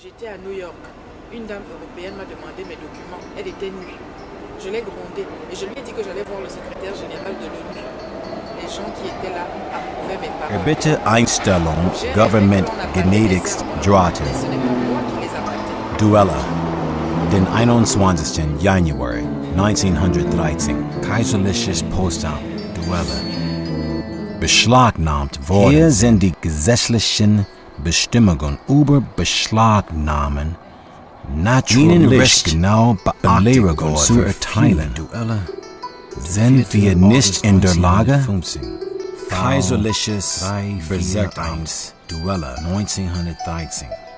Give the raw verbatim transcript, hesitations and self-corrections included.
J'étais à New York. Une dame européenne m'a demandé mes documents. Elle était nue. Je l'ai grondée et je lui ai dit que j'allais voir le secrétaire général de l'ONU. Les gens qui étaient là approuvaient mes paroles. Er bitte Einstellung Government Genehmigt Drohte. Mais ce n'est pas moi qui les arrêtais. Duella. Den einundzwanzigsten Januar neunzehnhundertdreizehn. Kaiserliches Postamt. Duella. Beschlagnahmt worden. Hier sind die gesetzlichen Bestimmungen über Beschlagnahmen natürlich genau beachtet und zu erteilen. Sind wir nicht in der Lage? Kaiserliches Versagtamt. Duella neunzehnhundertdreizehn.